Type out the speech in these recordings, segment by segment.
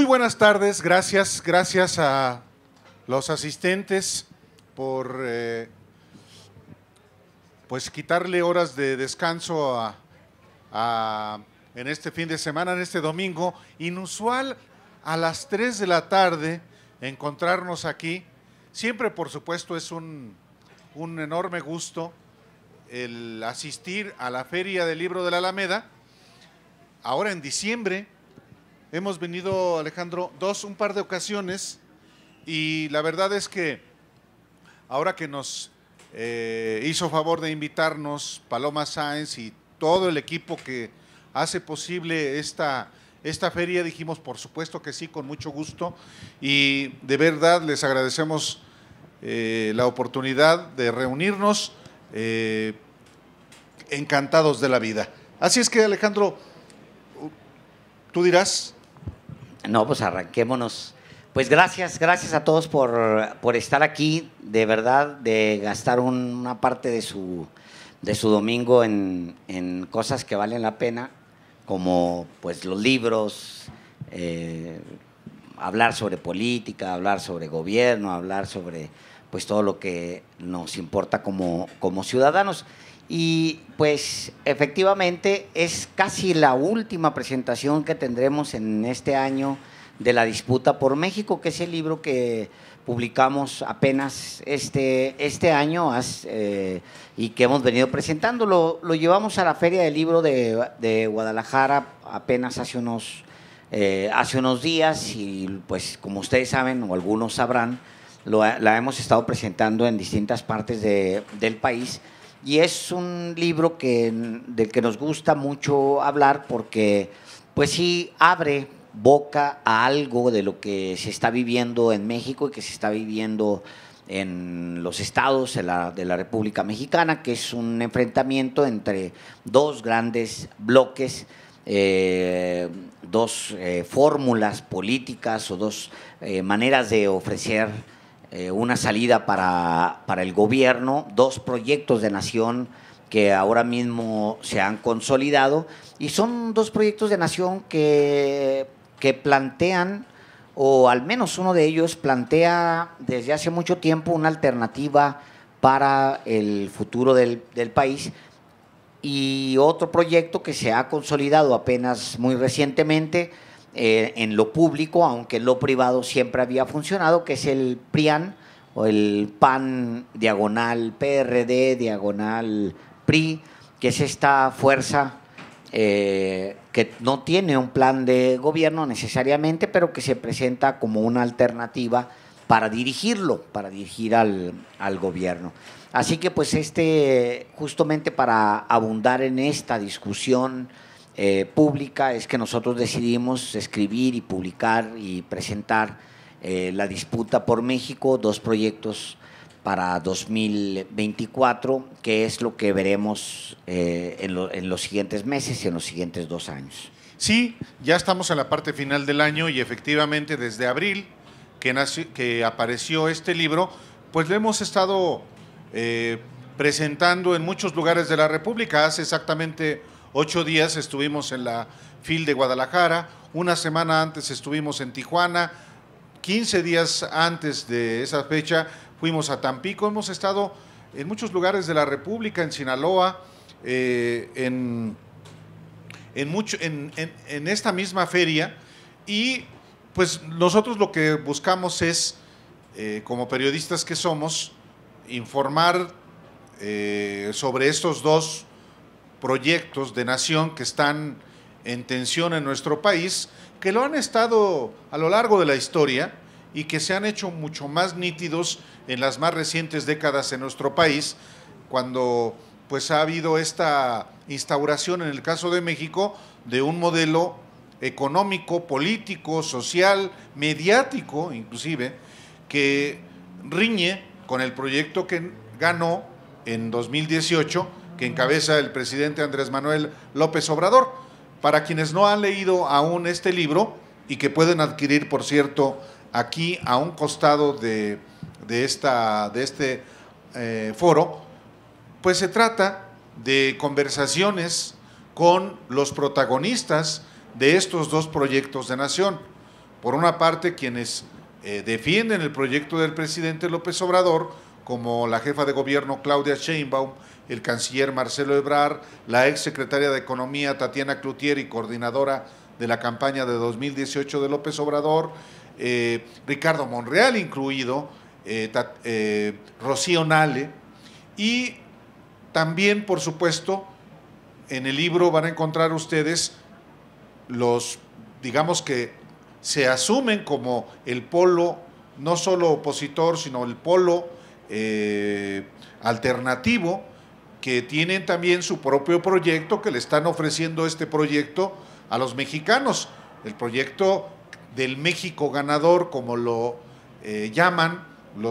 buenas tardes, gracias a los asistentes por pues quitarle horas de descanso en este fin de semana, en este domingo. Inusual a las 3 de la tarde encontrarnos aquí. Siempre, por supuesto, es un enorme gusto el asistir a la Feria del Libro de la Alameda. Ahora en diciembre hemos venido, Alejandro, un par de ocasiones, y la verdad es que ahora que nos hizo favor de invitarnos Paloma Sáenz y todo el equipo que hace posible esta feria, dijimos por supuesto que sí, con mucho gusto, y de verdad les agradecemos la oportunidad de reunirnos, encantados de la vida. Así es que, Alejandro, tú dirás. No, pues arranquémonos. Pues gracias a todos por estar aquí, de verdad, de gastar una parte de su domingo en cosas que valen la pena, como pues los libros, hablar sobre política, hablar sobre gobierno, hablar sobre pues todo lo que nos importa como ciudadanos. Y pues efectivamente es casi la última presentación que tendremos en este año de La Disputa por México, que es el libro que publicamos apenas este año y que hemos venido presentando. Lo llevamos a la Feria del Libro de Guadalajara apenas hace unos días, y pues como ustedes saben o algunos sabrán, la hemos estado presentando en distintas partes del país. Y es un libro del que nos gusta mucho hablar, porque pues sí abre boca a algo de lo que se está viviendo en México y que se está viviendo en los estados de la República Mexicana, que es un enfrentamiento entre dos grandes bloques, dos fórmulas políticas o dos maneras de ofrecer una salida para el gobierno, dos proyectos de nación que ahora mismo se han consolidado, y son dos proyectos de nación que plantean, o al menos uno de ellos plantea desde hace mucho tiempo una alternativa para el futuro del país, y otro proyecto que se ha consolidado apenas muy recientemente en lo público, aunque en lo privado siempre había funcionado, que es el PRIAN, o el PAN diagonal PRD diagonal PRI, que es esta fuerza que no tiene un plan de gobierno necesariamente, pero que se presenta como una alternativa para dirigir al gobierno. Así que pues justamente para abundar en esta discusión pública es que nosotros decidimos escribir y publicar y presentar La Disputa por México, dos proyectos para 2024, que es lo que veremos en los siguientes meses y en los siguientes 2 años. Sí, ya estamos en la parte final del año, y efectivamente desde abril que apareció este libro, pues lo hemos estado presentando en muchos lugares de la República. Hace exactamente 8 días estuvimos en la FIL de Guadalajara, una semana antes estuvimos en Tijuana, 15 días antes de esa fecha fuimos a Tampico. Hemos estado en muchos lugares de la República, en Sinaloa, en esta misma feria, y pues nosotros lo que buscamos es, como periodistas que somos, informar sobre estos dos proyectos de nación que están en tensión en nuestro país, que lo han estado a lo largo de la historia y que se han hecho mucho más nítidos en las más recientes décadas en nuestro país, cuando pues ha habido esta instauración, en el caso de México, de un modelo económico, político, social, mediático inclusive, que riñe con el proyecto que ganó en 2018, que encabeza el presidente Andrés Manuel López Obrador. Para quienes no han leído aún este libro, y que pueden adquirir, por cierto, aquí a un costado de este foro, pues se trata de conversaciones con los protagonistas de estos dos proyectos de nación. por una parte, quienes defienden el proyecto del presidente López Obrador, como la jefa de gobierno Claudia Sheinbaum, el canciller Marcelo Ebrard, la ex secretaria de Economía Tatiana Cloutier y coordinadora de la campaña de 2018 de López Obrador, Ricardo Monreal incluido, Rocío Nale, y también, por supuesto, en el libro van a encontrar ustedes los, digamos que se asumen como el polo, no solo opositor, sino el polo alternativo, que tienen también su propio proyecto, que le están ofreciendo este proyecto a los mexicanos, el proyecto del México ganador, como lo llaman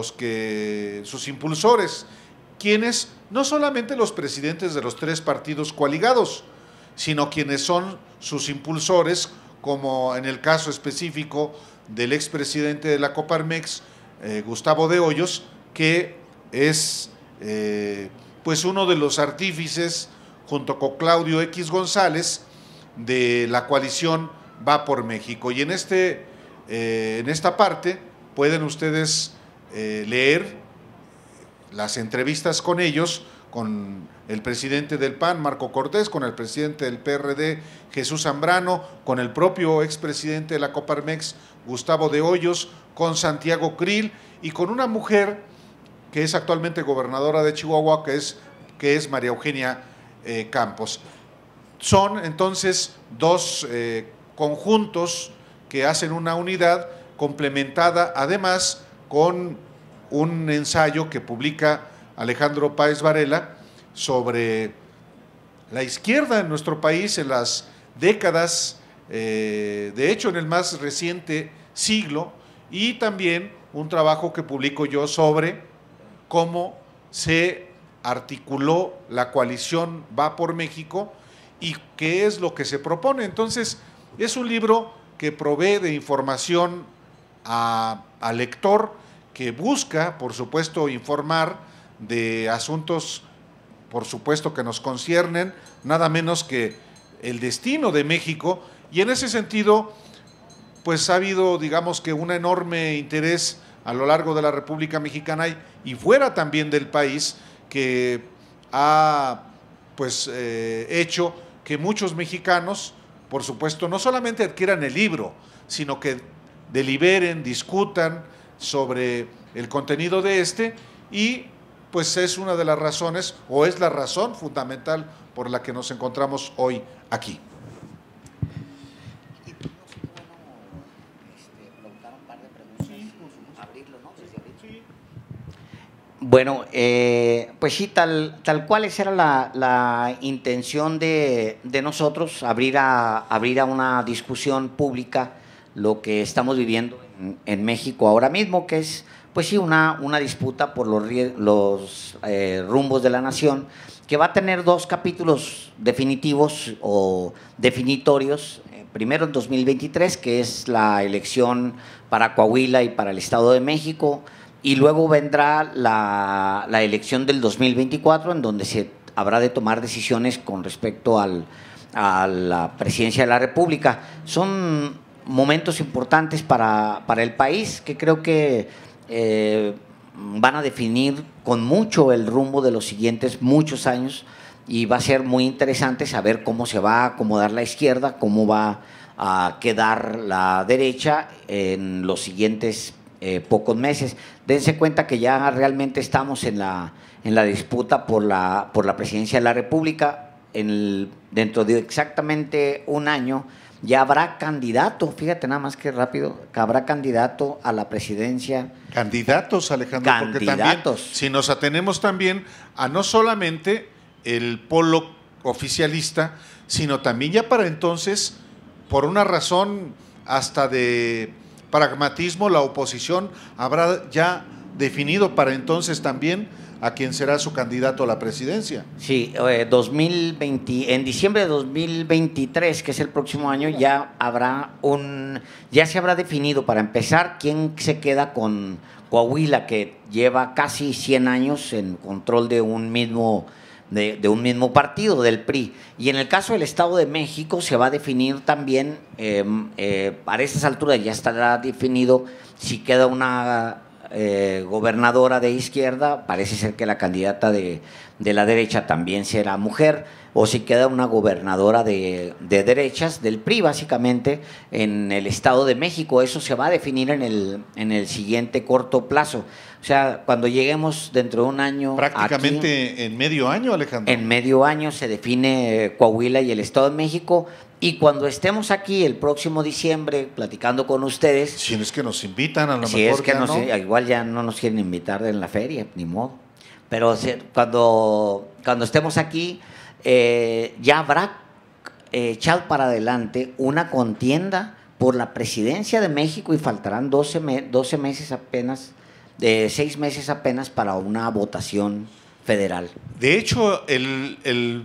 sus impulsores, quienes no solamente los presidentes de los 3 partidos coaligados, sino quienes son sus impulsores, como en el caso específico del expresidente de la Coparmex, Gustavo de Hoyos, que es pues uno de los artífices, junto con Claudio X González, de la coalición Va por México. Y en esta parte pueden ustedes leer las entrevistas con ellos, con el presidente del PAN, Marco Cortés, con el presidente del PRD, Jesús Zambrano, con el propio expresidente de la Coparmex, Gustavo de Hoyos, con Santiago Krill y con una mujer que es actualmente gobernadora de Chihuahua, que es María Eugenia Campos. Son entonces 2 conjuntos que hacen una unidad complementada, además, con un ensayo que publica Alejandro Páez Varela sobre la izquierda en nuestro país en las décadas, de hecho en el más reciente siglo, y también un trabajo que publico yo sobre cómo se articuló la coalición Va por México y qué es lo que se propone. Entonces, es un libro que provee de información al lector, que busca, por supuesto, informar de asuntos, por supuesto, que nos conciernen, nada menos que el destino de México, y en ese sentido, pues ha habido, digamos que un enorme interés a lo largo de la República Mexicana y fuera también del país, que ha pues hecho que muchos mexicanos, por supuesto, no solamente adquieran el libro, sino que deliberen, discutan sobre el contenido de y pues es una de las razones, o es la razón fundamental por la que nos encontramos hoy aquí. Bueno, pues sí, tal cual esa era la intención de nosotros, abrir a una discusión pública lo que estamos viviendo en México ahora mismo, que es, pues sí, una disputa por los rumbos de la nación, que va a tener 2 capítulos definitivos o definitorios. Primero en 2023, que es la elección para Coahuila y para el Estado de México, y luego vendrá la elección del 2024, en donde se habrá de tomar decisiones con respecto a la presidencia de la República. Son momentos importantes para el país, que creo que van a definir con mucho el rumbo de los siguientes muchos años, y va a ser muy interesante saber cómo se va a acomodar la izquierda, cómo va a quedar la derecha en los siguientes pocos meses. Dense cuenta que ya realmente estamos en la disputa por la presidencia de la República. Dentro de exactamente un año ya habrá candidato, fíjate nada más que rápido, que habrá candidato a la presidencia. Candidatos, Alejandro, porque también, si nos atenemos también a no solamente el polo oficialista, sino también ya para entonces, por una razón hasta de pragmatismo, la oposición habrá ya definido para entonces también a quién será su candidato a la presidencia. Sí, 2020, en diciembre de 2023, que es el próximo año, ya se habrá definido, para empezar, quién se queda con Coahuila, que lleva casi 100 años en control de un mismo de un mismo partido, del PRI. Y en el caso del Estado de México se va a definir también, para esas alturas ya estará definido si queda una gobernadora de izquierda, parece ser que la candidata de la derecha también será mujer, o si queda una gobernadora de derechas, del PRI básicamente, en el Estado de México. Eso se va a definir en el siguiente corto plazo. O sea, cuando lleguemos dentro de un año… Prácticamente aquí, en medio año, Alejandro. en medio año se define Coahuila y el Estado de México, y cuando estemos aquí el próximo diciembre platicando con ustedes… Si es que nos invitan, a lo si mejor es que ya no, no. igual ya no nos quieren invitar en la feria, ni modo. Pero cuando estemos aquí, ya habrá echado para adelante una contienda por la presidencia de México y faltarán 12 meses apenas, 6 meses apenas para una votación federal. De hecho, el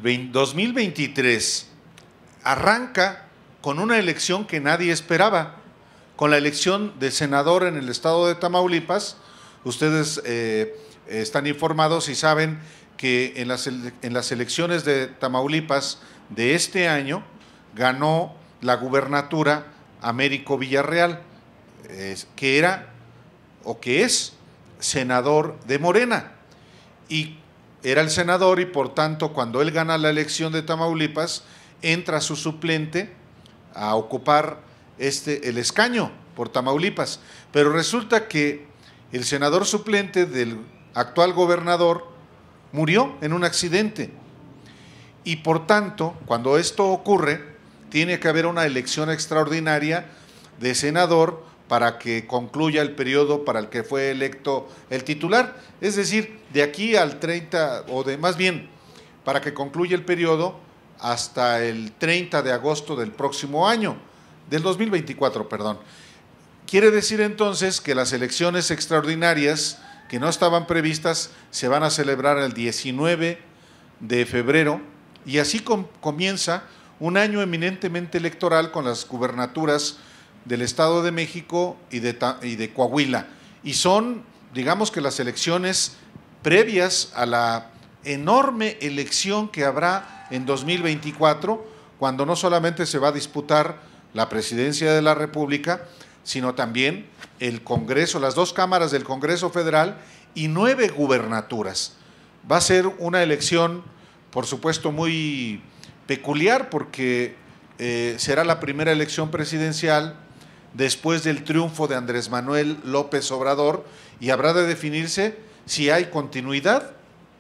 2023 arranca con una elección que nadie esperaba, con la elección de senador en el estado de Tamaulipas. Ustedes están informados y saben que en las elecciones de Tamaulipas de este año ganó la gubernatura Américo Villarreal, que era o que es senador de Morena, y era el senador, y por tanto cuando él gana la elección de Tamaulipas entra su suplente a ocupar el escaño por Tamaulipas, pero resulta que el senador suplente del actual gobernador murió en un accidente, y por tanto cuando esto ocurre tiene que haber una elección extraordinaria de senador para que concluya el periodo para el que fue electo el titular, es decir, de aquí al 30, más bien, para que concluya el periodo hasta el 30 de agosto del próximo año, del 2024, perdón. Quiere decir entonces que las elecciones extraordinarias que no estaban previstas se van a celebrar el 19 de febrero, y así comienza un año eminentemente electoral con las gubernaturas del Estado de México y de Coahuila. Y son, digamos que las elecciones previas a la enorme elección que habrá en 2024, cuando no solamente se va a disputar la presidencia de la República, sino también el Congreso, las 2 cámaras del Congreso Federal y 9 gubernaturas. Va a ser una elección, por supuesto, muy peculiar, porque será la primera elección presidencial después del triunfo de Andrés Manuel López Obrador, y habrá de definirse si hay continuidad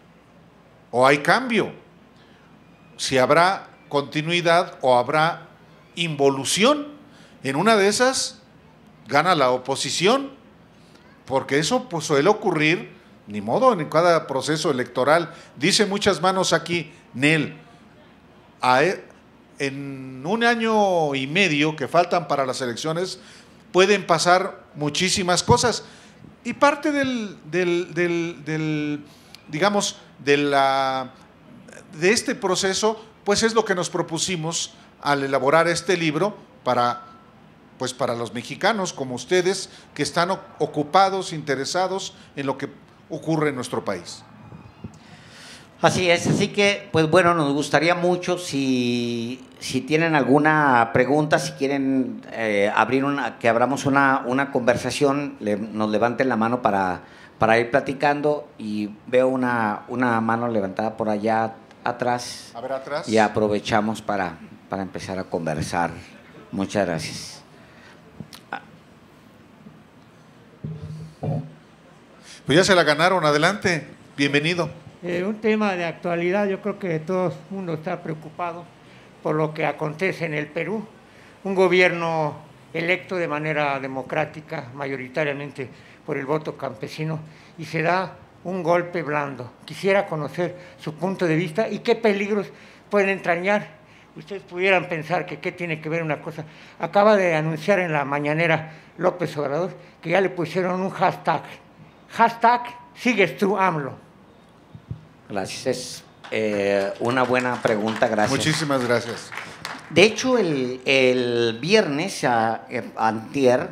o hay cambio, si habrá continuidad o habrá involución. En una de esas gana la oposición, porque eso pues suele ocurrir, ni modo, en cada proceso electoral. Dice muchas manos aquí, Nel, en un año y medio que faltan para las elecciones pueden pasar muchísimas cosas, y parte digamos, de este proceso, pues es lo que nos propusimos al elaborar este libro para los mexicanos como ustedes, que están ocupados, interesados en lo que ocurre en nuestro país. Así es, así que, pues bueno, nos gustaría mucho si tienen alguna pregunta, si quieren que abramos una conversación, nos levanten la mano para ir platicando, y veo una mano levantada por allá atrás. A ver, atrás. Y aprovechamos para empezar a conversar. Muchas gracias. Pues ya se la ganaron, adelante, bienvenido. Un tema de actualidad. Yo creo que todo el mundo está preocupado por lo que acontece en el Perú. Un gobierno electo de manera democrática, mayoritariamente por el voto campesino, y se da un golpe blando. Quisiera conocer su punto de vista y qué peligros pueden entrañar. Ustedes pudieran pensar que qué tiene que ver una cosa. Acaba de anunciar en la mañanera López Obrador que ya le pusieron un hashtag. Hashtag sigues tú, AMLO. Gracias, es una buena pregunta, gracias. Muchísimas gracias. De hecho, el viernes, antier,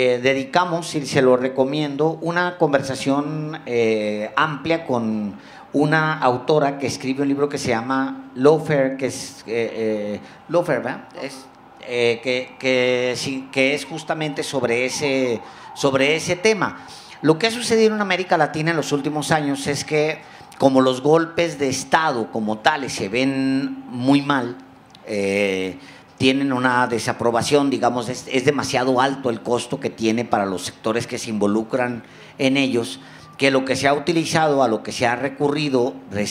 dedicamos, y se lo recomiendo, una conversación amplia con una autora que escribe un libro que se llama Lawfare, que es Lawfare, ¿verdad? Que es justamente sobre ese tema. Lo que ha sucedido en América Latina en los últimos años es que, como los golpes de Estado como tales se ven muy mal, tienen una desaprobación, digamos, es demasiado alto el costo que tiene para los sectores que se involucran en ellos, que lo que se ha utilizado, a lo que se ha recurrido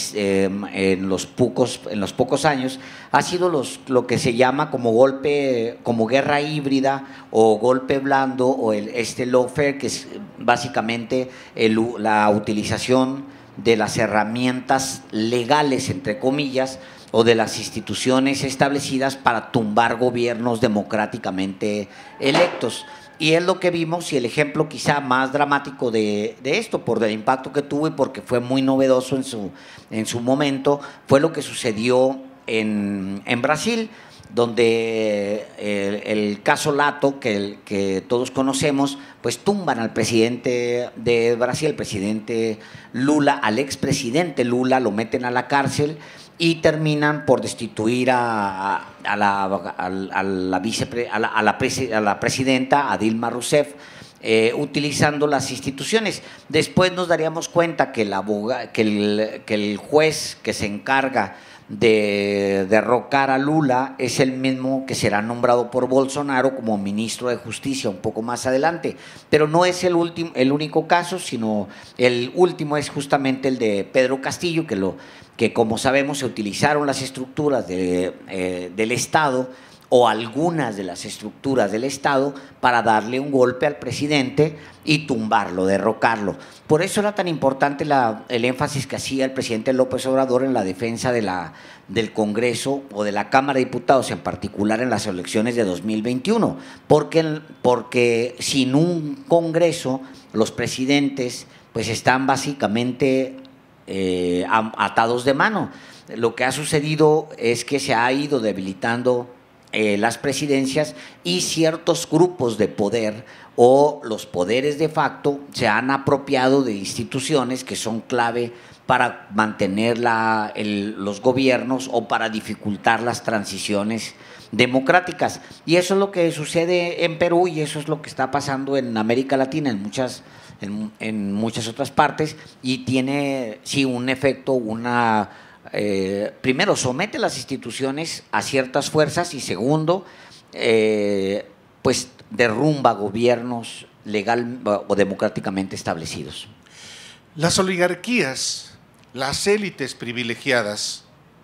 en los pocos años, ha sido lo que se llama como guerra híbrida o golpe blando, o este lawfare, que es básicamente la utilización de las herramientas legales, entre comillas, o de las instituciones establecidas para tumbar gobiernos democráticamente electos. Y es lo que vimos, y el ejemplo quizá más dramático de esto, por el impacto que tuvo y porque fue muy novedoso en su momento, fue lo que sucedió en Brasil, donde el caso Lato, que todos conocemos, pues tumban al presidente de Brasil, el presidente Lula, al expresidente Lula, lo meten a la cárcel y terminan por destituir a la presidenta, a Dilma Rousseff, utilizando las instituciones. Después nos daríamos cuenta que el juez que se encarga de derrocar a Lula es el mismo que será nombrado por Bolsonaro como ministro de Justicia un poco más adelante, pero no es el único caso, sino el último es justamente el de Pedro Castillo, que como sabemos se utilizaron las estructuras del Estado, o algunas de las estructuras del Estado, para darle un golpe al presidente y tumbarlo, derrocarlo. Por eso era tan importante el énfasis que hacía el presidente López Obrador en la defensa del Congreso o de la Cámara de Diputados, en particular en las elecciones de 2021, porque sin un Congreso los presidentes pues están básicamente atados de mano. Lo que ha sucedido es que se ha ido debilitando las presidencias, y ciertos grupos de poder o los poderes de facto se han apropiado de instituciones que son clave para mantener los gobiernos o para dificultar las transiciones democráticas. Y eso es lo que sucede en Perú, y eso es lo que está pasando en América Latina, en muchas otras partes, y tiene sí un efecto, primero, somete las instituciones a ciertas fuerzas, y segundo, pues derrumba gobiernos legal o democráticamente establecidos. Las oligarquías, las élites privilegiadas,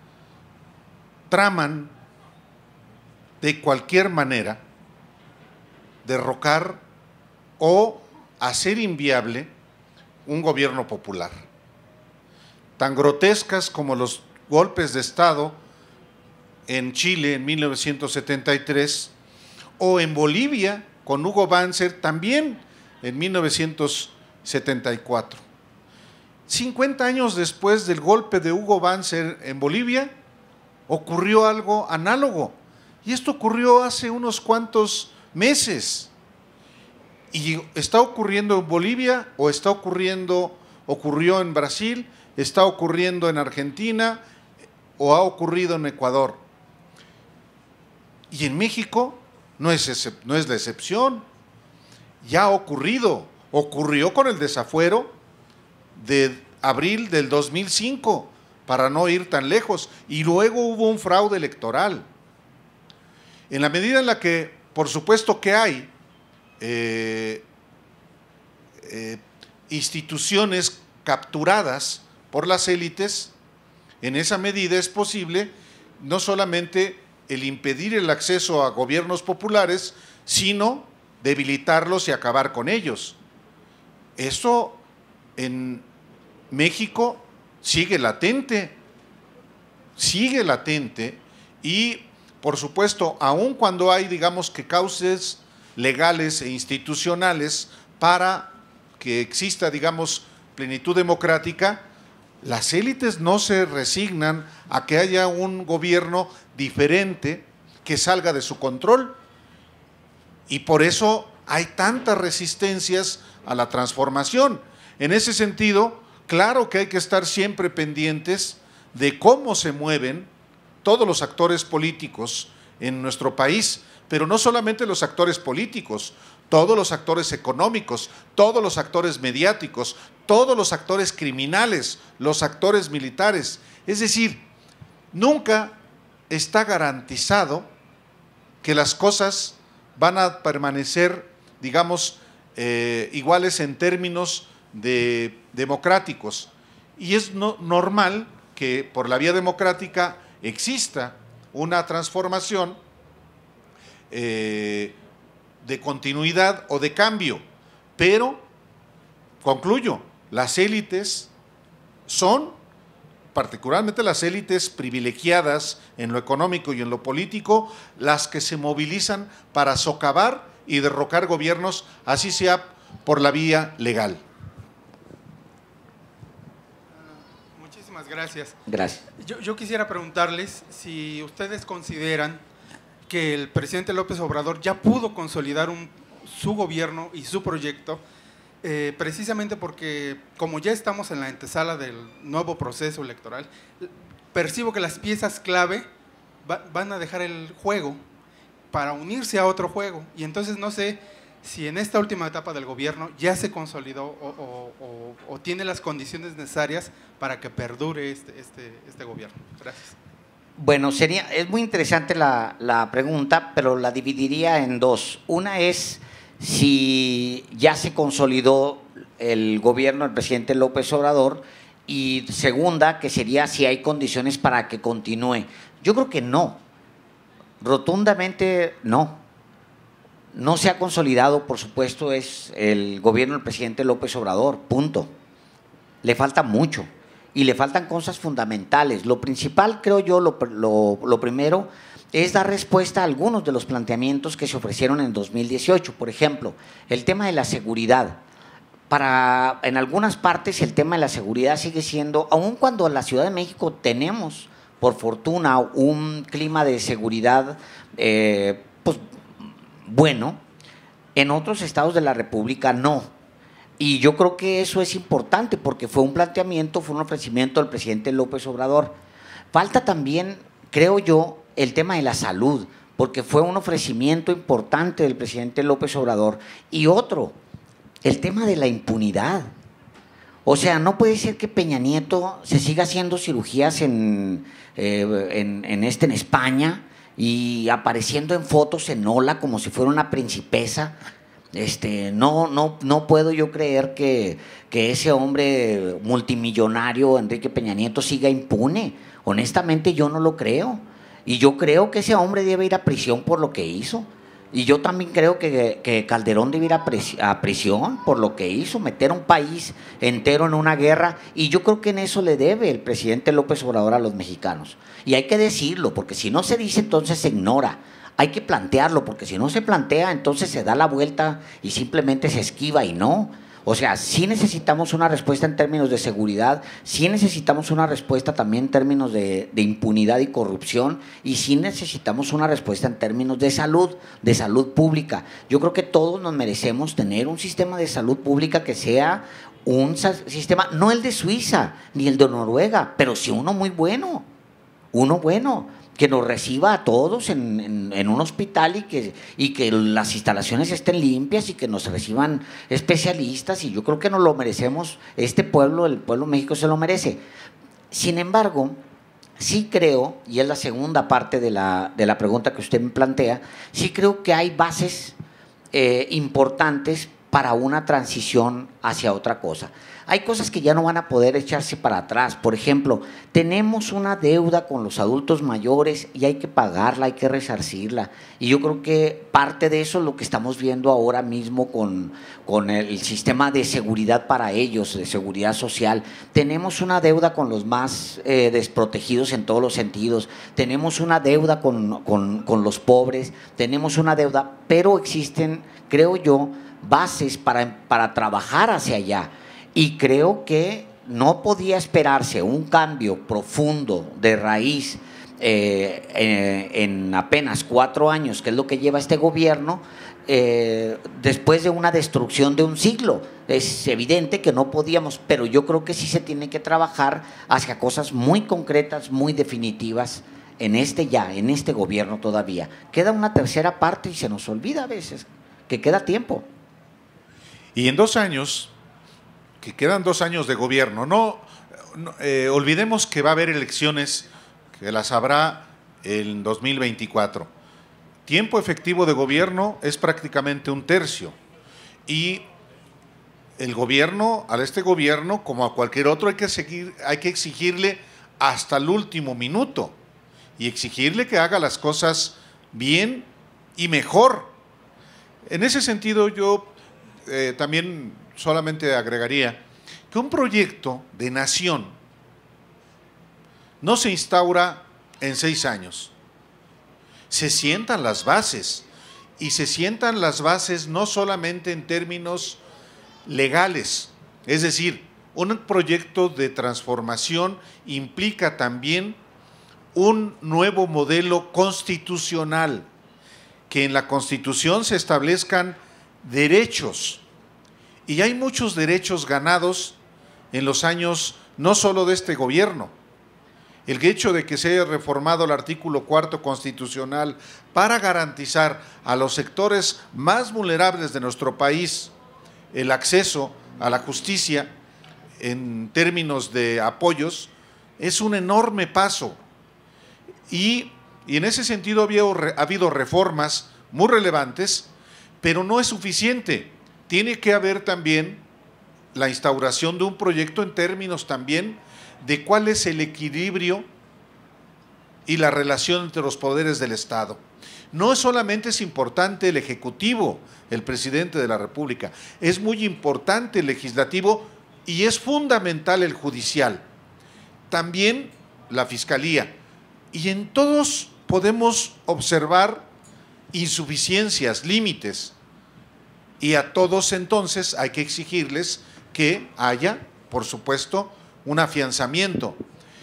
traman de cualquier manera derrocar o hacer inviable un gobierno popular. Tan grotescas como los golpes de Estado en Chile en 1973, o en Bolivia con Hugo Banzer también en 1974. 50 años después del golpe de Hugo Banzer en Bolivia, ocurrió algo análogo, y esto ocurrió hace unos cuantos meses, y está ocurriendo en Bolivia, o ocurrió en Brasil, está ocurriendo en Argentina, o ha ocurrido en Ecuador. Y en México no es la excepción. Ya ha ocurrió con el desafuero de abril del 2005, para no ir tan lejos, y luego hubo un fraude electoral. En la medida en la que, por supuesto que hay instituciones capturadas por las élites, en esa medida es posible no solamente el impedir el acceso a gobiernos populares, sino debilitarlos y acabar con ellos. Eso en México sigue latente, y por supuesto, aun cuando hay, digamos, que cauces legales e institucionales para que exista, digamos, plenitud democrática, las élites no se resignan a que haya un gobierno diferente que salga de su control, y por eso hay tantas resistencias a la transformación. En ese sentido, Claro que hay que estar siempre pendientes de cómo se mueven todos los actores políticos en nuestro país, pero no solamente los actores políticos, todos los actores económicos, todos los actores mediáticos, todos los actores criminales, los actores militares. Es decir, nunca está garantizado que las cosas van a permanecer, digamos, iguales en términos democráticos. Y es normal que por la vía democrática exista una transformación de continuidad o de cambio, pero, concluyo, las élites son, particularmente las élites privilegiadas en lo económico y en lo político, las que se movilizan para socavar y derrocar gobiernos, así sea por la vía legal. Muchísimas gracias. Gracias. Yo quisiera preguntarles si ustedes consideran que el presidente López Obrador ya pudo consolidar su gobierno y su proyecto, precisamente porque como ya estamos en la antesala del nuevo proceso electoral, percibo que las piezas clave van a dejar el juego para unirse a otro juego, y entonces no sé si en esta última etapa del gobierno ya se consolidó o tiene las condiciones necesarias para que perdure este gobierno. Gracias. Bueno, es muy interesante la pregunta, pero la dividiría en dos. Una es si ya se consolidó el gobierno del presidente López Obrador, y segunda, que sería si hay condiciones para que continúe. Yo creo que no, rotundamente no. No se ha consolidado, por supuesto, es el gobierno del presidente López Obrador, punto. Le falta mucho. Y le faltan cosas fundamentales. Lo principal, creo yo, lo primero, es dar respuesta a algunos de los planteamientos que se ofrecieron en 2018. Por ejemplo, el tema de la seguridad. En algunas partes el tema de la seguridad sigue siendo, aun cuando en la Ciudad de México tenemos, por fortuna, un clima de seguridad pues, bueno, en otros estados de la República no. Y yo creo que eso es importante porque fue un planteamiento, fue un ofrecimiento del presidente López Obrador. Falta también, creo yo, el tema de la salud, porque fue un ofrecimiento importante del presidente López Obrador. Y otro, el tema de la impunidad. O sea, no puede ser que Peña Nieto se siga haciendo cirugías en España y apareciendo en fotos en Ola como si fuera una princesa. No puedo yo creer que ese hombre multimillonario, Enrique Peña Nieto, siga impune. Honestamente yo no lo creo. Y yo creo que ese hombre debe ir a prisión por lo que hizo. Y yo también creo que Calderón debe ir a prisión por lo que hizo, meter a un país entero en una guerra. Y yo creo que en eso le debe el presidente López Obrador a los mexicanos. Y hay que decirlo, porque si no se dice, entonces se ignora. Hay que plantearlo, porque si no se plantea, entonces se da la vuelta y simplemente se esquiva y no. O sea, sí necesitamos una respuesta en términos de seguridad, sí necesitamos una respuesta también en términos de impunidad y corrupción, y sí necesitamos una respuesta en términos de salud pública. Yo creo que todos nos merecemos tener un sistema de salud pública que sea un sistema, no el de Suiza ni el de Noruega, pero sí uno muy bueno, que nos reciba a todos en un hospital y que las instalaciones estén limpias y que nos reciban especialistas, y yo creo que nos lo merecemos, este pueblo, el pueblo de México se lo merece. Sin embargo, sí creo, y es la segunda parte de la pregunta que usted me plantea, sí creo que hay bases importantes para una transición hacia otra cosa. Hay cosas que ya no van a poder echarse para atrás. Por ejemplo, tenemos una deuda con los adultos mayores y hay que pagarla, hay que resarcirla. Y yo creo que parte de eso es lo que estamos viendo ahora mismo con el sistema de seguridad para ellos, de seguridad social. Tenemos una deuda con los más desprotegidos en todos los sentidos. Tenemos una deuda con los pobres. Tenemos una deuda, pero existen, creo yo, bases para trabajar hacia allá. Y creo que no podía esperarse un cambio profundo de raíz en apenas 4 años, que es lo que lleva este gobierno, después de una destrucción de un siglo. Es evidente que no podíamos, pero yo creo que sí se tiene que trabajar hacia cosas muy concretas, muy definitivas en este gobierno todavía. Queda una tercera parte y se nos olvida a veces que queda tiempo. Y en 2 años, que quedan 2 años de gobierno, no olvidemos que va a haber elecciones, que las habrá en 2024. Tiempo efectivo de gobierno es prácticamente 1/3. Y el gobierno, a este gobierno, como a cualquier otro, hay que exigirle hasta el último minuto y exigirle que haga las cosas bien y mejor. En ese sentido, yo también solamente agregaría que un proyecto de nación no se instaura en 6 años. Se sientan las bases, y se sientan las bases no solamente en términos legales, es decir, un proyecto de transformación implica también un nuevo modelo constitucional, que en la Constitución se establezcan derechos, y hay muchos derechos ganados en los años no solo de este gobierno. El hecho de que se haya reformado el artículo 4 constitucional para garantizar a los sectores más vulnerables de nuestro país el acceso a la justicia en términos de apoyos, es un enorme paso. Y en ese sentido ha habido reformas muy relevantes, pero no es suficiente. Tiene que haber también la instauración de un proyecto en términos también de cuál es el equilibrio y la relación entre los poderes del Estado. No solamente es importante el Ejecutivo, el Presidente de la República, es muy importante el Legislativo y es fundamental el Judicial, también la Fiscalía. Y en todos podemos observar insuficiencias, límites, y a todos entonces hay que exigirles que haya, por supuesto, un afianzamiento.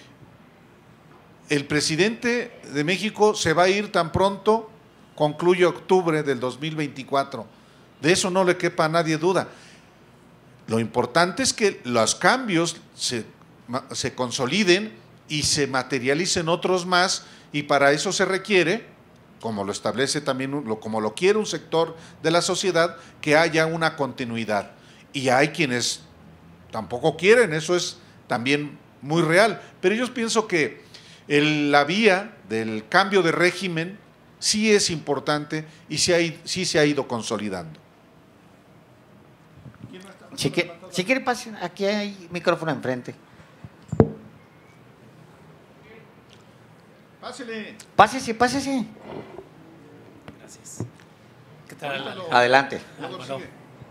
El presidente de México se va a ir tan pronto concluye octubre del 2024. De eso no le quepa a nadie duda. Lo importante es que los cambios se consoliden y se materialicen otros más, y para eso se requiere, como lo establece también, como lo quiere un sector de la sociedad, que haya una continuidad. Y hay quienes tampoco quieren, eso es también muy real, pero yo pienso que la vía del cambio de régimen sí es importante y sí se ha ido consolidando. Si quiere, pase, aquí hay micrófono enfrente. Pásele. Pásese. Gracias. ¿Qué tal? Adelante. Bueno,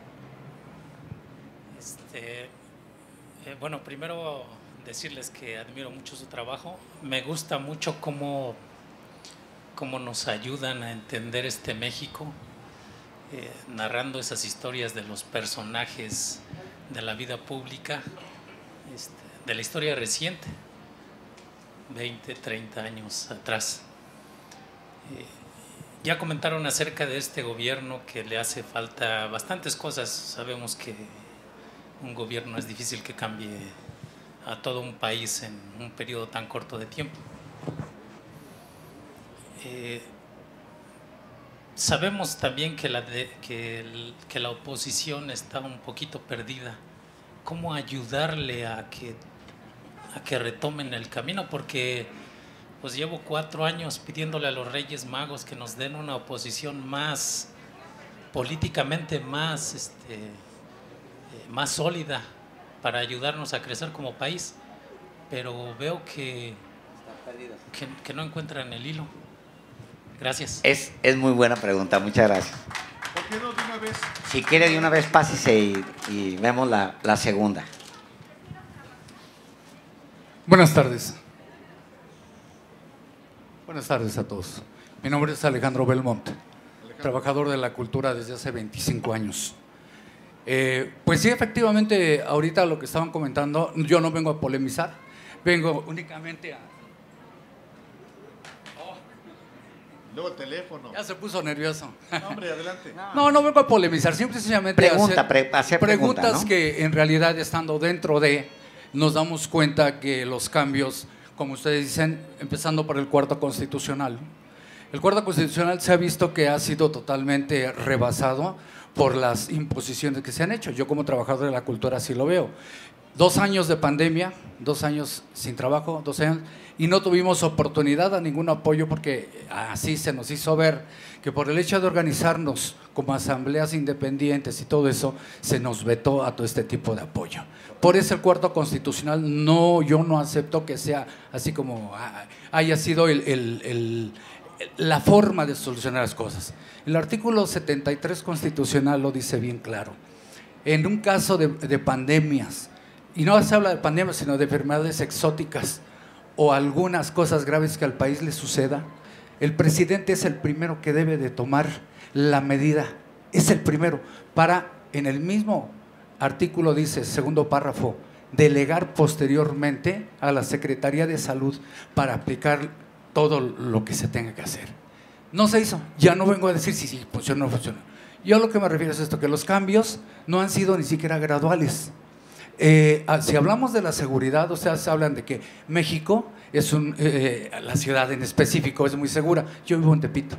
bueno, primero decirles que admiro mucho su trabajo. Me gusta mucho cómo nos ayudan a entender este México, narrando esas historias de los personajes de la vida pública, de la historia reciente, 20, 30 años atrás. Ya comentaron acerca de este gobierno que le hace falta bastantes cosas. Sabemos que un gobierno es difícil que cambie a todo un país en un periodo tan corto de tiempo. Sabemos también que la oposición está un poquito perdida. ¿Cómo ayudarle a que retomen el camino? Porque pues llevo 4 años pidiéndole a los Reyes Magos que nos den una oposición más políticamente más sólida para ayudarnos a crecer como país, pero veo que no encuentran el hilo. Gracias. Es muy buena pregunta, muchas gracias. ¿Por qué no de una vez? Si quiere de una vez pásese y vemos la segunda. Buenas tardes. Buenas tardes a todos. Mi nombre es Alejandro Belmonte, trabajador de la cultura desde hace 25 años. Pues sí, efectivamente, ahorita lo que estaban comentando, yo no vengo a polemizar, vengo únicamente Luego el teléfono. Ya se puso nervioso. No, hombre, adelante. No vengo a polemizar, simplemente hacer preguntas ¿no? que en realidad estando dentro de, nos damos cuenta que los cambios, como ustedes dicen, empezando por el cuarto constitucional. El cuarto constitucional se ha visto que ha sido totalmente rebasado por las imposiciones que se han hecho. Yo como trabajador de la cultura así lo veo. 2 años de pandemia, 2 años sin trabajo, 2 años, y no tuvimos oportunidad a ningún apoyo porque así se nos hizo ver que por el hecho de organizarnos como asambleas independientes y todo eso, se nos vetó a todo este tipo de apoyo. Por eso el cuarto constitucional, yo no acepto que sea así como haya sido la forma de solucionar las cosas. El artículo 73 constitucional lo dice bien claro. En un caso de pandemias, y no se habla de pandemias, sino de enfermedades exóticas o algunas cosas graves que al país le suceda, el presidente es el primero que debe de tomar la medida, es el primero, para, en el mismo artículo dice, segundo párrafo, delegar posteriormente a la Secretaría de Salud para aplicar todo lo que se tenga que hacer. No se hizo, ya no vengo a decir si funciona o no funciona. Yo a lo que me refiero es esto, que los cambios no han sido ni siquiera graduales. Si hablamos de la seguridad, o sea, se hablan de que México es la ciudad en específico es muy segura. Yo vivo en Tepito.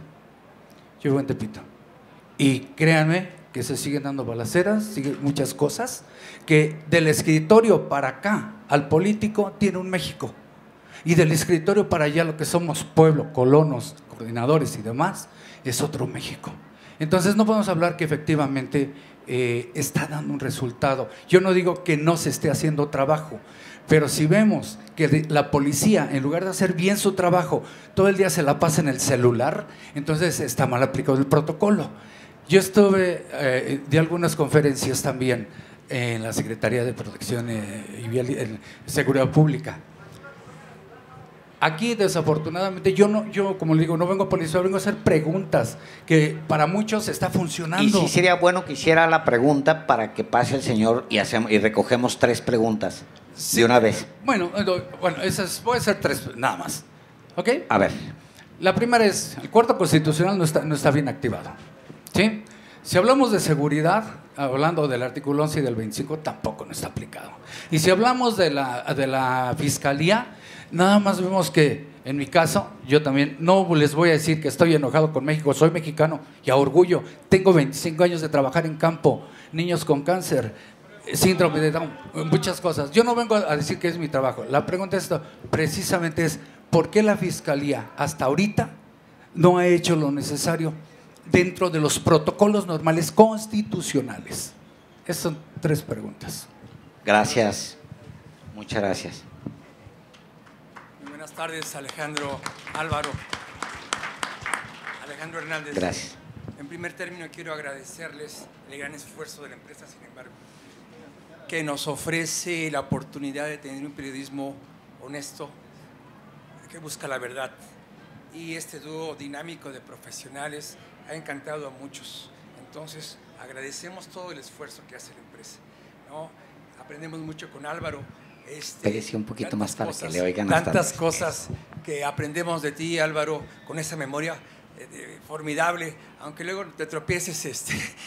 Y créanme que se siguen dando balaceras, siguen muchas cosas, que del escritorio para acá al político tiene un México. Y del escritorio para allá lo que somos pueblo, colonos, coordinadores y demás, es otro México. Entonces no podemos hablar que efectivamente está dando un resultado. Yo no digo que no se esté haciendo trabajo, pero si vemos que la policía, en lugar de hacer bien su trabajo, todo el día se la pasa en el celular, entonces está mal aplicado el protocolo. Yo estuve de algunas conferencias también en la Secretaría de Protección y Seguridad Pública. Aquí, desafortunadamente, yo como le digo, no vengo a politizar, vengo a hacer preguntas que para muchos está funcionando. Y sí sería bueno que hiciera la pregunta para que pase el señor y recogemos 3 preguntas de una vez. Bueno, puede ser 3, nada más. ¿Ok? A ver. La primera es, el cuarto constitucional no está bien activado. ¿Sí? Si hablamos de seguridad, hablando del artículo 11 y del 25, tampoco no está aplicado. Y si hablamos de la fiscalía, nada más vemos que, en mi caso, yo también no les voy a decir que estoy enojado con México, soy mexicano y a orgullo. Tengo 25 años de trabajar en campo, niños con cáncer, síndrome de Down, muchas cosas. Yo no vengo a decir que es mi trabajo. La pregunta precisamente es, ¿por qué la Fiscalía hasta ahorita no ha hecho lo necesario dentro de los protocolos normales constitucionales? Esas son 3 preguntas. Gracias. Muchas gracias. Buenas tardes, Alejandro Álvaro. Alejandro Hernández. Gracias. En primer término, quiero agradecerles el gran esfuerzo de la empresa, sin embargo, que nos ofrece la oportunidad de tener un periodismo honesto, que busca la verdad. Y este dúo dinámico de profesionales ha encantado a muchos. Entonces, agradecemos todo el esfuerzo que hace la empresa, ¿no? Aprendemos mucho con Álvaro. Pégase un poquito más para que le oigan. Tantas cosas que aprendemos de ti, Álvaro, con esa memoria formidable, aunque luego te tropieces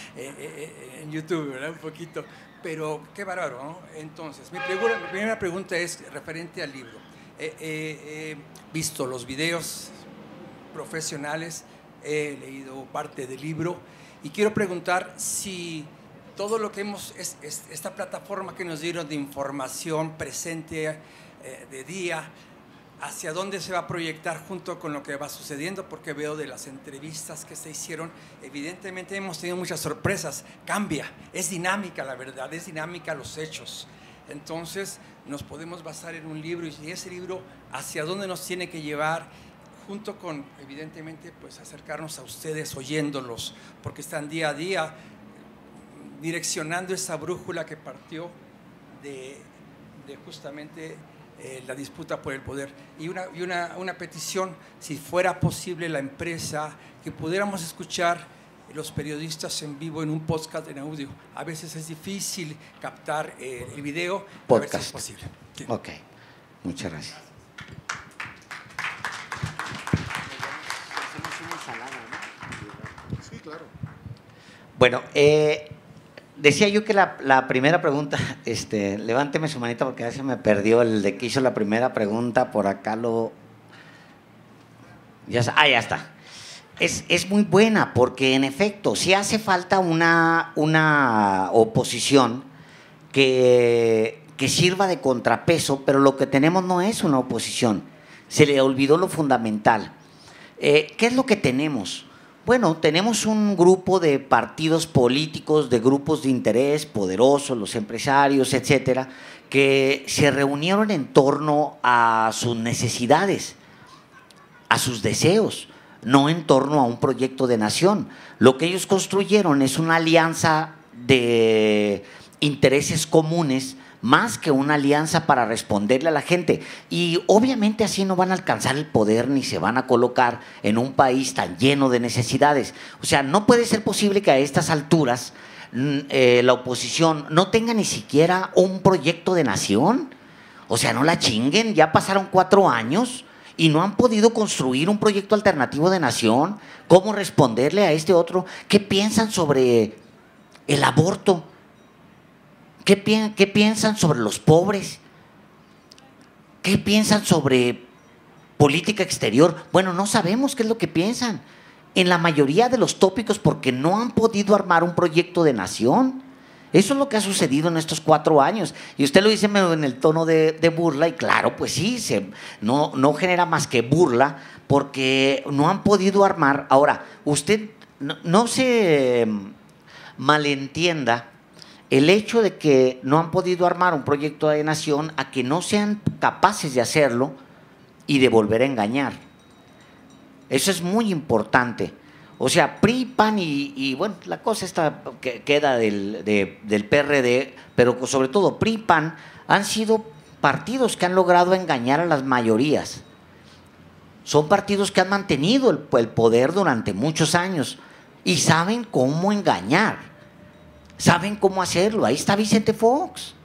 en YouTube, ¿verdad? Un poquito, pero qué bárbaro, ¿no? Entonces, mi primera pregunta es referente al libro. He visto los videos profesionales, he leído parte del libro y quiero preguntar si todo lo que esta plataforma que nos dieron de información presente de día, hacia dónde se va a proyectar junto con lo que va sucediendo, porque veo de las entrevistas que se hicieron, evidentemente hemos tenido muchas sorpresas, cambia, es dinámica la verdad, es dinámica los hechos. Entonces nos podemos basar en un libro y ese libro hacia dónde nos tiene que llevar, junto con, evidentemente, pues acercarnos a ustedes oyéndolos, porque están día a día direccionando esa brújula que partió de justamente la disputa por el poder. Y una petición, si fuera posible la empresa, que pudiéramos escuchar los periodistas en vivo en un podcast en audio. A veces es difícil captar el video, podcast. A ver si es posible. Sí. Ok, muchas gracias. Sí, claro. Bueno, decía yo que la primera pregunta, levánteme su manita porque a veces me perdió el de que hizo la primera pregunta, por acá ya está. Es muy buena porque en efecto sí hace falta una oposición que sirva de contrapeso, pero lo que tenemos no es una oposición, se le olvidó lo fundamental. ¿Qué es lo que tenemos? Bueno, tenemos un grupo de partidos políticos, de grupos de interés poderosos, los empresarios, etcétera, que se reunieron en torno a sus necesidades, a sus deseos, no en torno a un proyecto de nación. Lo que ellos construyeron es una alianza de intereses comunes más que una alianza para responderle a la gente. Y obviamente así no van a alcanzar el poder ni se van a colocar en un país tan lleno de necesidades. O sea, no puede ser posible que a estas alturas la oposición no tenga ni siquiera un proyecto de nación. O sea, no la chinguen, ya pasaron 4 años y no han podido construir un proyecto alternativo de nación. ¿Cómo responderle a este otro? ¿Qué piensan sobre el aborto? ¿Qué piensan sobre los pobres? ¿Qué piensan sobre política exterior? Bueno, no sabemos qué es lo que piensan en la mayoría de los tópicos porque no han podido armar un proyecto de nación. Eso es lo que ha sucedido en estos 4 años. Y usted lo dice en el tono de burla, y claro, pues sí, no genera más que burla porque no han podido armar. Ahora, usted no se malentienda el hecho de que no han podido armar un proyecto de nación a que no sean capaces de hacerlo y de volver a engañar. Eso es muy importante. O sea, PRI, PAN y bueno, la cosa esta que queda del PRD, pero sobre todo PRI, PAN, han sido partidos que han logrado engañar a las mayorías. Son partidos que han mantenido el poder durante muchos años y saben cómo engañar. Saben cómo hacerlo. Ahí está Vicente Fox,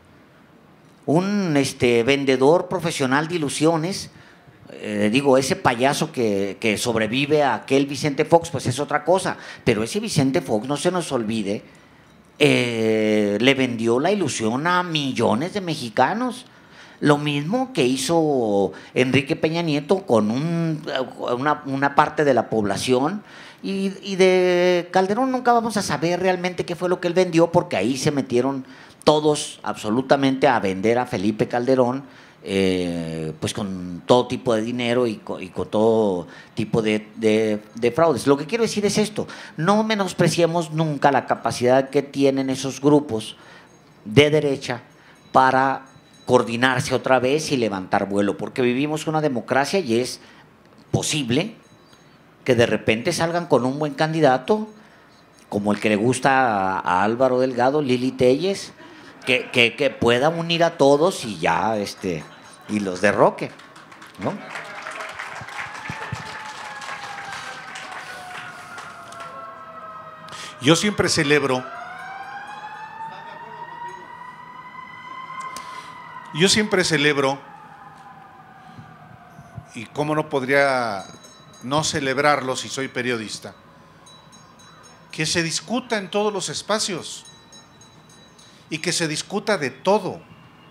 un vendedor profesional de ilusiones. Ese payaso que sobrevive a aquel Vicente Fox, pues es otra cosa. Pero ese Vicente Fox, no se nos olvide, le vendió la ilusión a millones de mexicanos. Lo mismo que hizo Enrique Peña Nieto con una parte de la población. Y de Calderón nunca vamos a saber realmente qué fue lo que él vendió, porque ahí se metieron todos absolutamente a vender a Felipe Calderón, pues con todo tipo de dinero y con todo tipo de fraudes. Lo que quiero decir es esto: no menospreciemos nunca la capacidad que tienen esos grupos de derecha para coordinarse otra vez y levantar vuelo, porque vivimos una democracia y es posible que de repente salgan con un buen candidato, como el que le gusta a Álvaro Delgado, Lili Téllez, que pueda unir a todos y ya y los derroque, ¿no? Yo siempre celebro y cómo no podría no celebrarlo si soy periodista, que se discuta en todos los espacios y que se discuta de todo.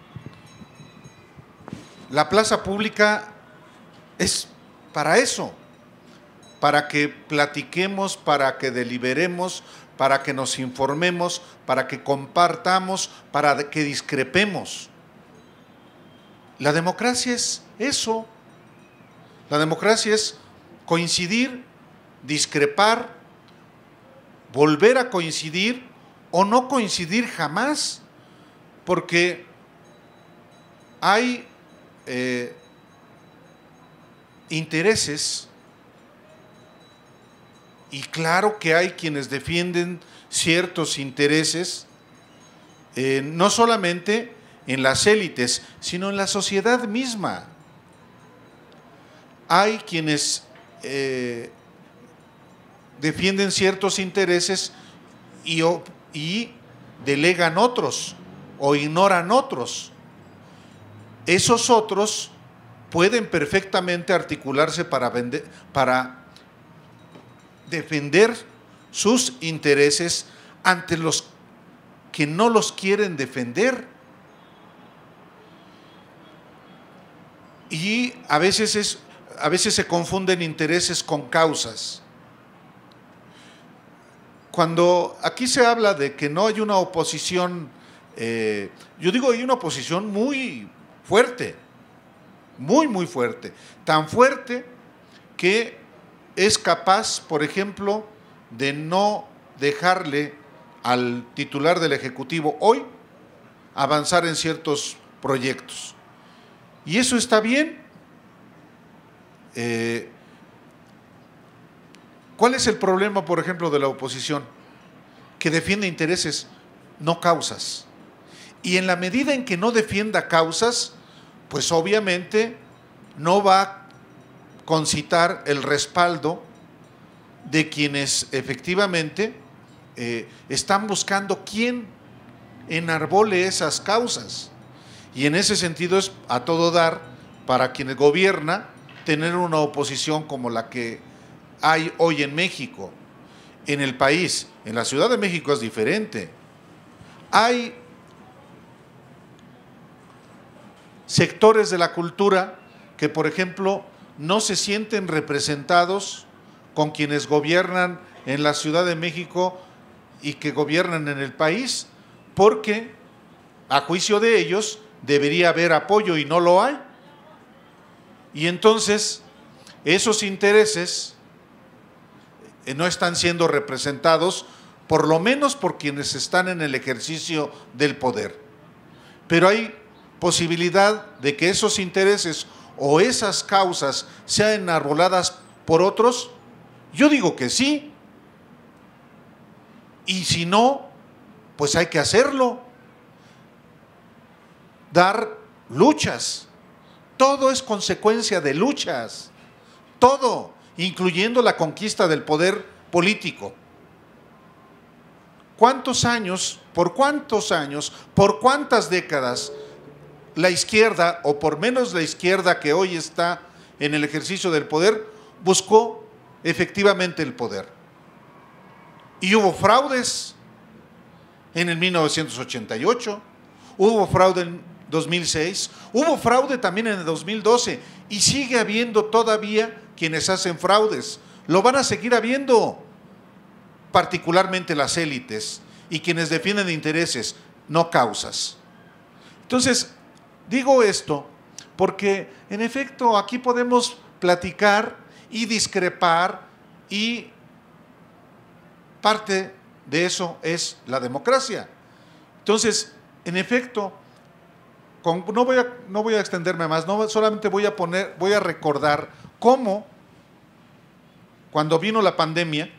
La plaza pública es para eso, para que platiquemos, para que deliberemos, para que nos informemos, para que compartamos, para que discrepemos. La democracia es eso. La democracia es coincidir, discrepar, volver a coincidir o no coincidir jamás, porque hay intereses, y claro que hay quienes defienden ciertos intereses, no solamente en las élites, sino en la sociedad misma. Hay quienes defienden ciertos intereses y delegan otros o ignoran otros. Esos otros pueden perfectamente articularse para defender sus intereses ante los que no los quieren defender. Y a veces se confunden intereses con causas. Cuando aquí se habla de que no hay una oposición, yo digo hay una oposición muy fuerte, muy fuerte, tan fuerte que es capaz, por ejemplo, de no dejarle al titular del Ejecutivo hoy avanzar en ciertos proyectos. Y eso está bien. ¿Cuál es el problema, por ejemplo, de la oposición? Que defiende intereses, no causas. Y en la medida en que no defienda causas, pues obviamente no va a concitar el respaldo de quienes efectivamente están buscando quién enarbole esas causas. Y en ese sentido es a todo dar para quienes gobierna tener una oposición como la que hay hoy en México, en el país. En la Ciudad de México es diferente. Hay sectores de la cultura que, por ejemplo, no se sienten representados con quienes gobiernan en la Ciudad de México y que gobiernan en el país, porque a juicio de ellos debería haber apoyo y no lo hay. Y entonces esos intereses no están siendo representados, por lo menos por quienes están en el ejercicio del poder. Pero hay posibilidad de que esos intereses o esas causas sean enarboladas por otros. Yo digo que sí. Y si no, pues hay que hacerlo. Dar luchas. Todo es consecuencia de luchas. Todo, incluyendo la conquista del poder político. ¿Cuántos años, por cuántas décadas la izquierda, o por menos la izquierda que hoy está en el ejercicio del poder, buscó efectivamente el poder? Y hubo fraudes en el 1988, hubo fraude en 2006, hubo fraude también en el 2012 y sigue habiendo todavía quienes hacen fraudes. Lo van a seguir habiendo, particularmente las élites y quienes defienden intereses, no causas. Entonces, digo esto porque en efecto aquí podemos platicar y discrepar, y parte de eso es la democracia. Entonces, en efecto, no voy a extenderme más, solamente voy a recordar cómo cuando vino la pandemia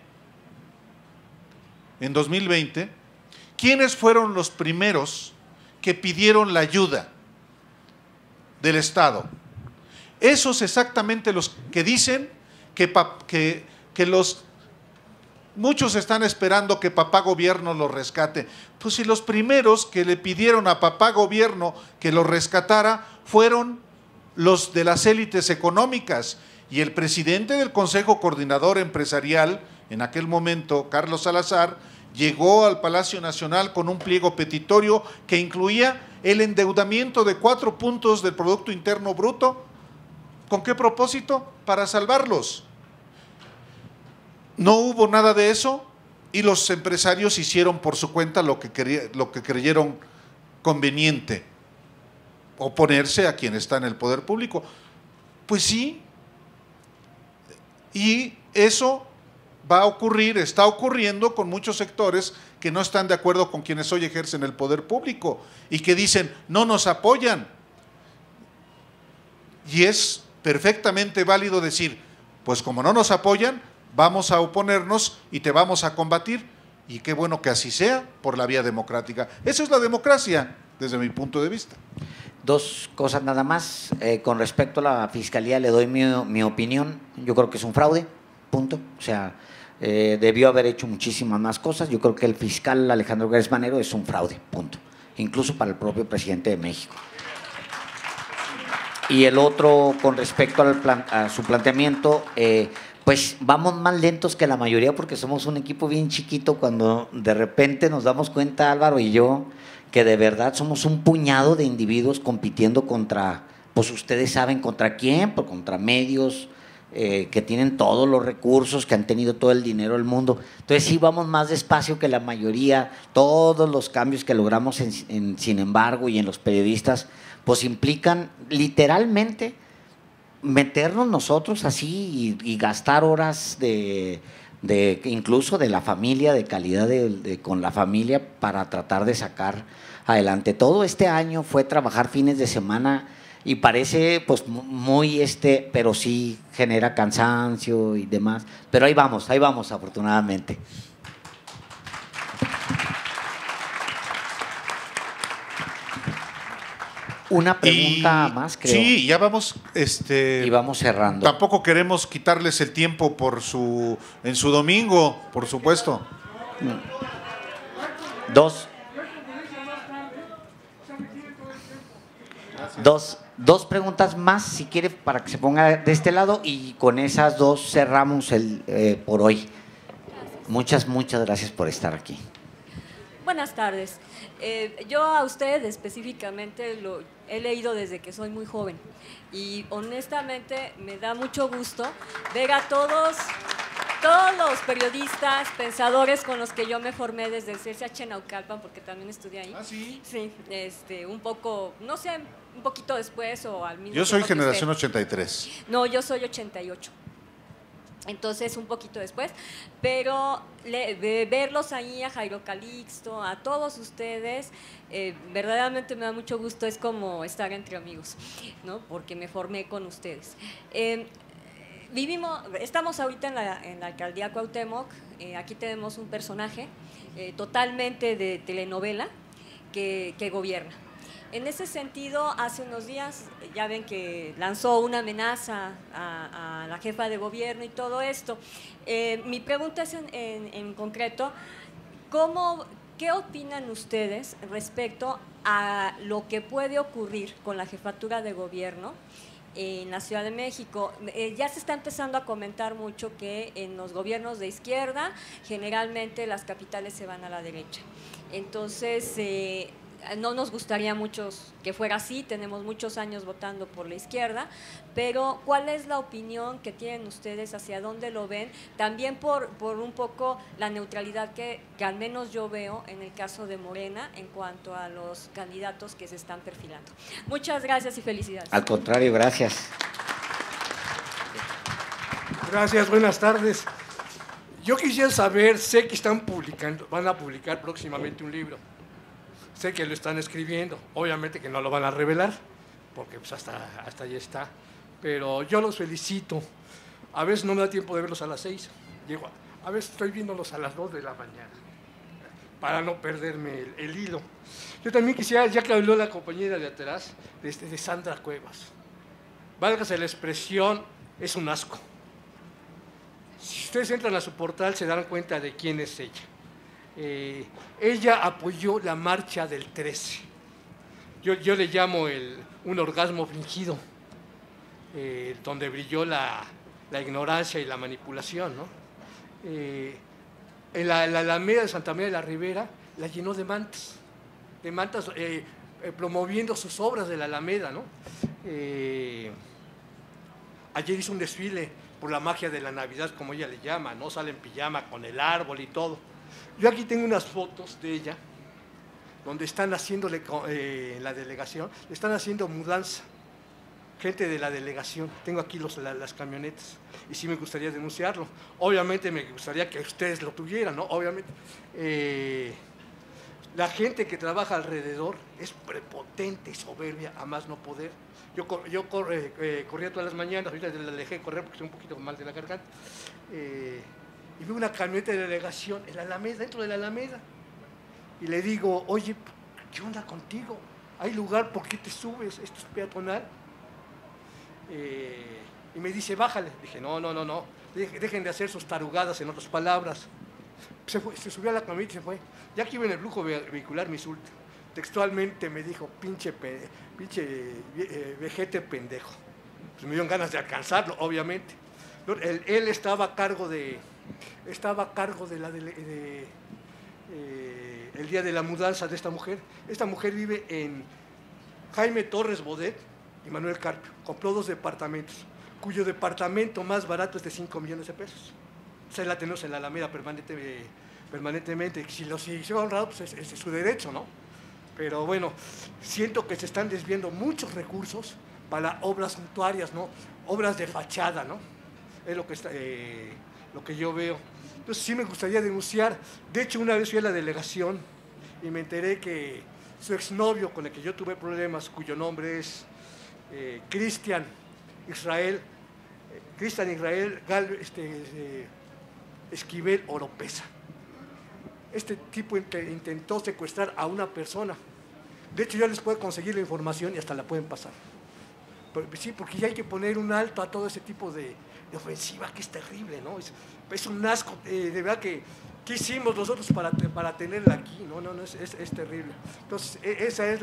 en 2020, ¿quiénes fueron los primeros que pidieron la ayuda del Estado? Esos exactamente los que dicen que muchos están esperando que papá gobierno los rescate. Pues si los primeros que le pidieron a papá gobierno que los rescatara fueron los de las élites económicas, y el presidente del Consejo Coordinador Empresarial, en aquel momento, Carlos Salazar, llegó al Palacio Nacional con un pliego petitorio que incluía el endeudamiento de 4 puntos del Producto Interno Bruto. ¿Con qué propósito? Para salvarlos. No hubo nada de eso y los empresarios hicieron por su cuenta lo que creyeron conveniente: oponerse a quien está en el poder público. Pues sí, y eso va a ocurrir, está ocurriendo con muchos sectores que no están de acuerdo con quienes hoy ejercen el poder público y que dicen no nos apoyan. Y es perfectamente válido decir, pues como no nos apoyan, vamos a oponernos y te vamos a combatir, y qué bueno que así sea, por la vía democrática. Eso es la democracia, desde mi punto de vista. 2 cosas nada más. Con respecto a la Fiscalía, le doy mi opinión. Yo creo que es un fraude, punto. O sea, debió haber hecho muchísimas más cosas. Yo creo que el fiscal Alejandro Gertz Manero es un fraude, punto. Incluso para el propio presidente de México. Y el otro, con respecto a su planteamiento, Pues vamos más lentos que la mayoría porque somos un equipo bien chiquito. Cuando de repente nos damos cuenta, Álvaro y yo, que de verdad somos un puñado de individuos compitiendo contra, pues ustedes saben contra quién, pues contra medios que tienen todos los recursos, que han tenido todo el dinero del mundo. Entonces sí vamos más despacio que la mayoría. Todos los cambios que logramos sin embargo y en los periodistas, pues implican literalmente meternos nosotros así y gastar horas de incluso de la familia, de calidad con la familia para tratar de sacar adelante. Todo este año fue trabajar fines de semana y parece pues muy pero sí genera cansancio y demás, pero ahí vamos afortunadamente. Una pregunta más, creo. Sí, ya vamos. Y vamos cerrando. Tampoco queremos quitarles el tiempo en su domingo, por supuesto. Dos preguntas más, si quiere, para que se ponga de este lado, y con esas dos cerramos por hoy. Muchas gracias por estar aquí. Buenas tardes. Yo a usted específicamente lo he leído desde que soy muy joven y honestamente me da mucho gusto ver a todos los periodistas, pensadores con los que yo me formé desde el CCH Naucalpan, porque también estudié ahí. ¿Ah, sí? Sí, un poco, no sé, un poquito después o al mismo Yo soy tiempo que generación usted. 83. No, yo soy 88. Entonces, un poquito después, pero verlos ahí, a Jairo Calixto, a todos ustedes, verdaderamente me da mucho gusto, es como estar entre amigos, ¿no? Porque me formé con ustedes. Estamos ahorita en la alcaldía Cuauhtémoc, aquí tenemos un personaje totalmente de telenovela que gobierna. En ese sentido, hace unos días ya ven que lanzó una amenaza a la jefa de gobierno y todo esto. Mi pregunta es en concreto, ¿qué opinan ustedes respecto a lo que puede ocurrir con la jefatura de gobierno en la Ciudad de México? Ya se está empezando a comentar mucho que en los gobiernos de izquierda generalmente las capitales se van a la derecha. Entonces, no nos gustaría mucho que fuera así, tenemos muchos años votando por la izquierda, pero ¿cuál es la opinión que tienen ustedes, hacia dónde lo ven? También por un poco la neutralidad que al menos yo veo en el caso de Morena en cuanto a los candidatos que se están perfilando. Muchas gracias y felicidades. Al contrario, gracias. Gracias, buenas tardes. Yo quisiera saber, sé que van a publicar próximamente un libro. Sé que lo están escribiendo, obviamente que no lo van a revelar, porque pues hasta ahí está. Pero yo los felicito. A veces no me da tiempo de verlos a las 6. Digo, a veces estoy viéndolos a las 2 de la mañana, para no perderme el hilo. Yo también quisiera, ya que habló la compañera de atrás, de Sandra Cuevas. Válgase la expresión, es un asco. Si ustedes entran a su portal se dan cuenta de quién es ella. Ella apoyó la marcha del 13. Yo le llamo un orgasmo fingido, donde brilló la ignorancia y la manipulación, ¿no? En la Alameda de Santa María de la Ribera la llenó de mantas promoviendo sus obras de la Alameda, ¿no? Ayer hizo un desfile por la magia de la Navidad, como ella le llama, ¿no? Sale en pijama con el árbol y todo. Yo aquí tengo unas fotos de ella, donde están haciéndole, en la delegación, le están haciendo mudanza, gente de la delegación. Tengo aquí las camionetas, y sí me gustaría denunciarlo. Obviamente me gustaría que ustedes lo tuvieran, ¿no? Obviamente. La gente que trabaja alrededor es prepotente y soberbia, a más no poder. Yo corría todas las mañanas, ahorita la dejé correr porque estoy un poquito mal de la garganta. Y veo una camioneta de delegación en la Alameda, dentro de la Alameda. Y le digo, oye, ¿qué onda contigo? ¿Hay lugar? ¿Por qué te subes? ¿Esto es peatonal? Y me dice, bájale. Dije, no. Dejen de hacer sus tarugadas, en otras palabras. Se subió a la camioneta y se fue. Ya que iba en el flujo vehicular, me insulta. Textualmente me dijo, pinche vejete pendejo. Pues me dieron ganas de alcanzarlo, obviamente. Él estaba a cargo de el día de la mudanza de esta mujer. Esta mujer vive en Jaime Torres Bodet y Manuel Carpio. Compró 2 departamentos, cuyo departamento más barato es de 5 millones de pesos. Se la tenemos en la Alameda permanentemente. Si se va honrado, pues es su derecho, ¿no? Pero bueno, siento que se están desviando muchos recursos para obras suntuarias, ¿no? Obras de fachada, ¿no? Es lo que yo veo. Entonces sí me gustaría denunciar. De hecho, una vez fui a la delegación y me enteré que su exnovio, con el que yo tuve problemas, cuyo nombre es Cristian Israel Esquivel Oropesa. Este tipo intentó secuestrar a una persona. De hecho, yo les puedo conseguir la información y hasta la pueden pasar. Sí, porque ya hay que poner un alto a todo ese tipo de ofensiva que es terrible, ¿no? Es un asco, de verdad que ¿qué hicimos nosotros para tenerla aquí? No, es terrible. Entonces, esa es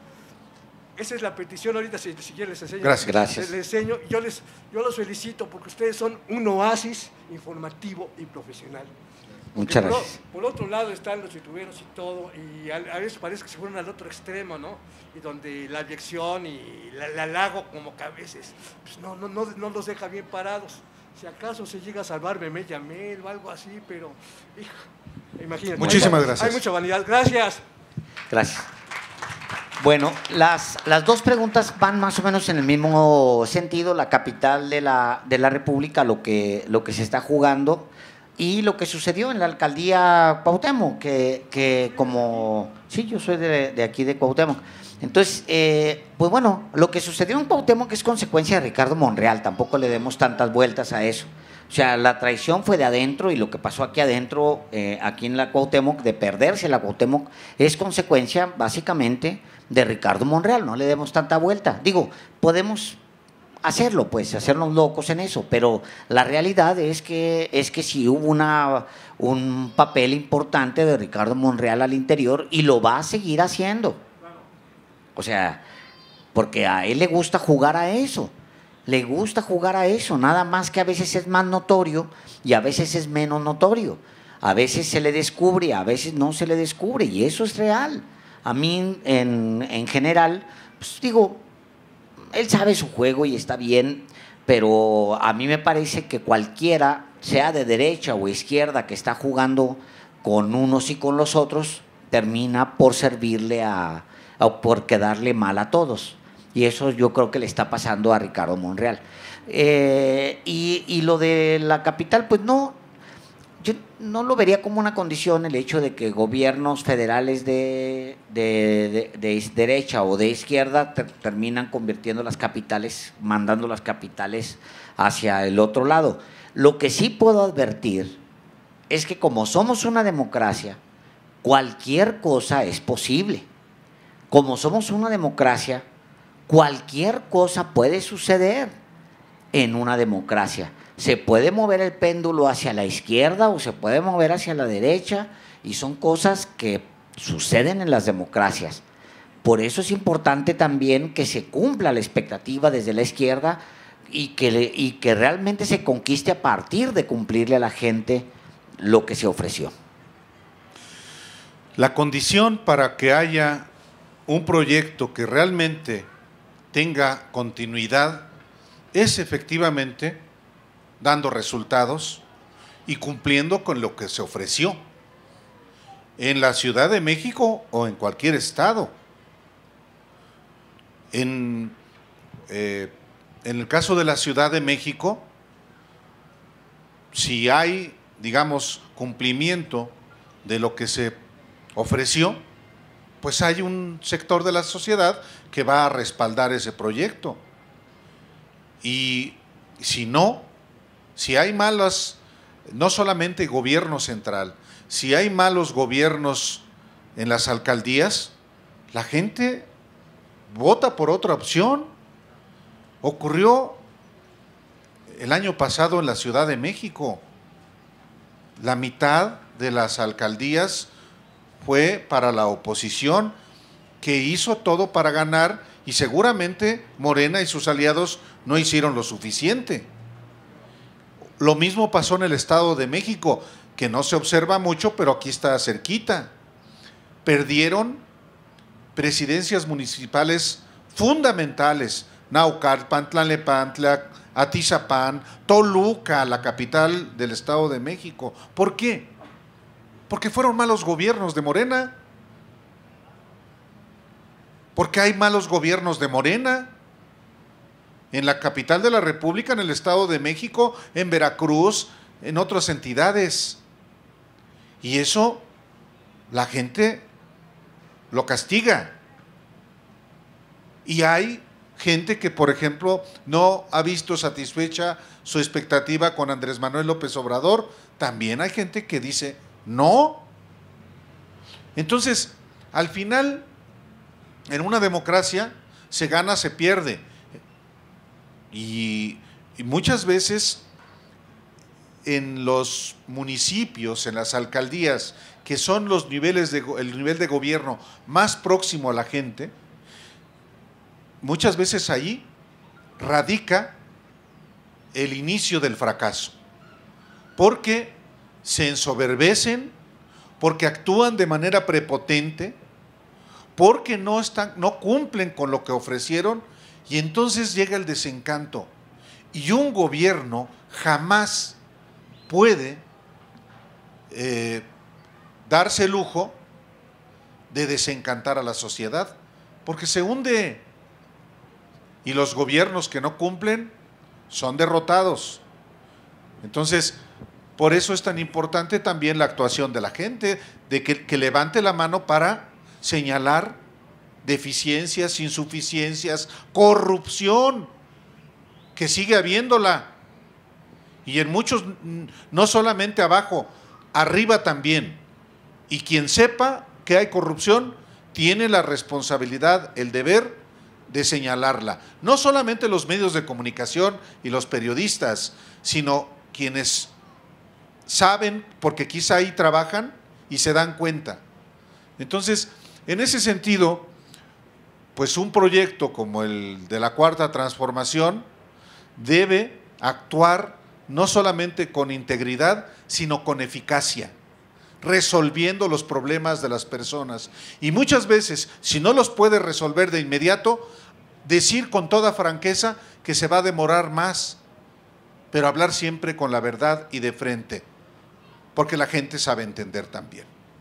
la petición. Ahorita si quieren les enseño. Gracias. Les enseño. Yo los felicito porque ustedes son un oasis informativo y profesional. Muchas gracias. Por otro lado están los youtuberos y todo, y a veces parece que se fueron al otro extremo, ¿no? Y donde la abyección y la halago como que a veces pues no los deja bien parados. Si acaso se llega a salvar Meme Yamel o algo así, pero, hijo, imagínate. Muchísimas gracias. Hay mucha vanidad. Gracias. Gracias. Bueno, las 2 preguntas van más o menos en el mismo sentido. La capital de la República, lo que se está jugando y lo que sucedió en la alcaldía Cuauhtémoc, que como, sí, yo soy de aquí de Cuauhtémoc. Entonces, pues bueno, lo que sucedió en Cuauhtémoc es consecuencia de Ricardo Monreal, tampoco le demos tantas vueltas a eso. O sea, la traición fue de adentro y lo que pasó aquí adentro, aquí en la Cuauhtémoc, de perderse la Cuauhtémoc, es consecuencia básicamente de Ricardo Monreal, no le demos tanta vuelta. Digo, podemos hacerlo, pues, hacernos locos en eso, pero la realidad es que sí hubo un papel importante de Ricardo Monreal al interior y lo va a seguir haciendo. O sea, porque a él le gusta jugar a eso. Le gusta jugar a eso, nada más que a veces es más notorio y a veces es menos notorio. A veces se le descubre, a veces no se le descubre y eso es real. A mí, en general, pues digo, él sabe su juego y está bien, pero a mí me parece que cualquiera, sea de derecha o izquierda, que está jugando con unos y con los otros, termina por servirle o por quedarle mal a todos. Y eso yo creo que le está pasando a Ricardo Monreal. Y lo de la capital, pues no, yo no lo vería como una condición el hecho de que gobiernos federales de derecha o de izquierda terminan convirtiendo las capitales, mandando las capitales hacia el otro lado. Lo que sí puedo advertir es que como somos una democracia, cualquier cosa es posible. Como somos una democracia, cualquier cosa puede suceder en una democracia. Se puede mover el péndulo hacia la izquierda o se puede mover hacia la derecha y son cosas que suceden en las democracias. Por eso es importante también que se cumpla la expectativa desde la izquierda y que realmente se conquiste a partir de cumplirle a la gente lo que se ofreció. La condición para que haya un proyecto que realmente tenga continuidad es efectivamente dando resultados y cumpliendo con lo que se ofreció en la Ciudad de México o en cualquier estado. En el caso de la Ciudad de México, si hay, digamos, cumplimiento de lo que se ofreció, pues hay un sector de la sociedad que va a respaldar ese proyecto. Y si no, si hay malas, no solamente gobierno central, si hay malos gobiernos en las alcaldías, la gente vota por otra opción. Ocurrió el año pasado en la Ciudad de México. La mitad de las alcaldías fue para la oposición, que hizo todo para ganar y seguramente Morena y sus aliados no hicieron lo suficiente. Lo mismo pasó en el Estado de México, que no se observa mucho, pero aquí está cerquita. Perdieron presidencias municipales fundamentales, Naucalpan, Tlalnepantla, Atizapán, Toluca, la capital del Estado de México. ¿Por qué? Porque fueron malos gobiernos de Morena. Porque hay malos gobiernos de Morena en la capital de la República, en el Estado de México, en Veracruz, en otras entidades. Y eso la gente lo castiga. Y hay gente que, por ejemplo, no ha visto satisfecha su expectativa con Andrés Manuel López Obrador. También hay gente que dice no. Entonces, al final, en una democracia se gana, se pierde. Y muchas veces en los municipios, en las alcaldías, que son los niveles el nivel de gobierno más próximo a la gente, muchas veces ahí radica el inicio del fracaso, porque se ensoberbecen, porque actúan de manera prepotente, porque no cumplen con lo que ofrecieron, y entonces llega el desencanto. Y un gobierno jamás puede darse el lujo de desencantar a la sociedad, porque se hunde. Y los gobiernos que no cumplen son derrotados. Entonces, por eso es tan importante también la actuación de la gente, de que levante la mano para señalar deficiencias, insuficiencias, corrupción, que sigue habiéndola. Y en muchos, no solamente abajo, arriba también. Y quien sepa que hay corrupción, tiene la responsabilidad, el deber de señalarla. No solamente los medios de comunicación y los periodistas, sino quienes saben, porque quizá ahí trabajan y se dan cuenta. Entonces, en ese sentido, pues un proyecto como el de la Cuarta Transformación debe actuar no solamente con integridad, sino con eficacia, resolviendo los problemas de las personas. Y muchas veces, si no los puede resolver de inmediato, decir con toda franqueza que se va a demorar más, pero hablar siempre con la verdad y de frente, porque la gente sabe entender también.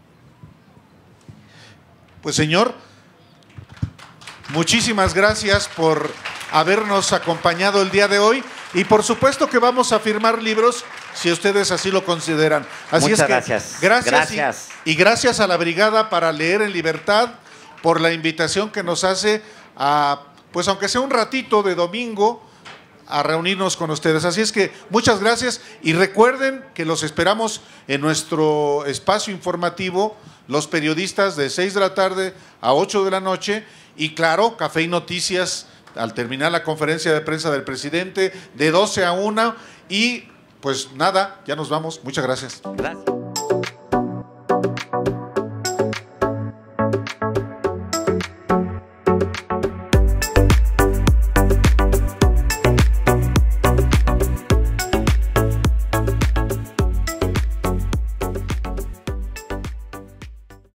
Pues, señor, muchísimas gracias por habernos acompañado el día de hoy, y por supuesto que vamos a firmar libros si ustedes así lo consideran. Así Muchas es que gracias. Gracias. Y gracias a la Brigada para Leer en Libertad por la invitación que nos hace a, pues aunque sea un ratito de domingo, a reunirnos con ustedes. Así es que muchas gracias, y recuerden que los esperamos en nuestro espacio informativo, los periodistas, de 6 de la tarde a 8 de la noche, y claro, Café y Noticias al terminar la conferencia de prensa del presidente, de 12 a 1, y pues nada, ya nos vamos. Muchas gracias. Gracias.